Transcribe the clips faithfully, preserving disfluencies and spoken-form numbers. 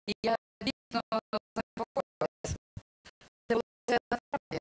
І я дійсно з ним погодилась. Це було це насправді.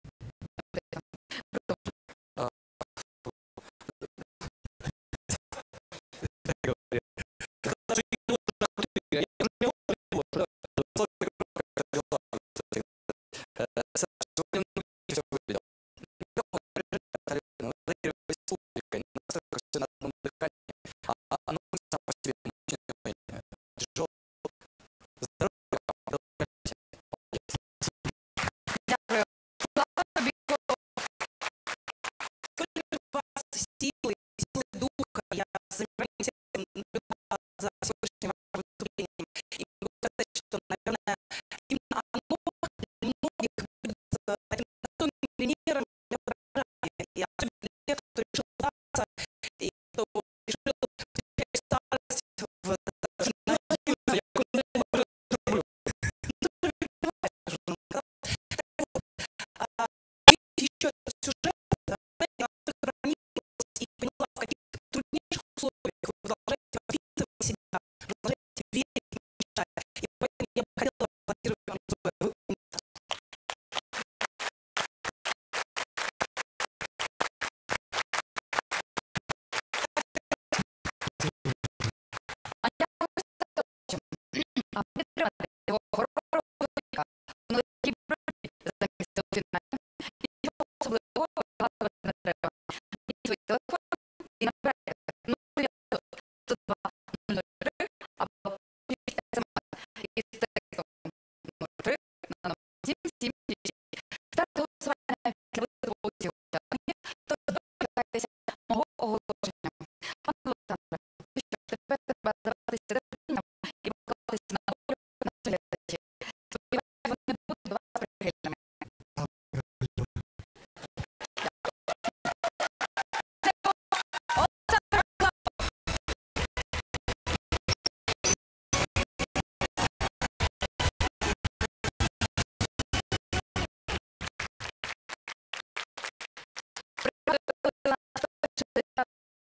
Дякую. Слава тобі, Сколько у вас силы, силы духа я собираюсь за сегодняшним выступлением. И могу сказать, что, наверное, именно оно для многих будет этим достойным примером для подражания. И особенно для тех, кто решил сдаться, и кто решил теперь старость в еще этот сюжет, да, я настолько ранилась и поняла, в каких труднейших условиях вы продолжаете воспитывать себя, продолжаете верить в мечтать. И поэтому я бы хотела аплодировать вам за вы а я ось так, а ви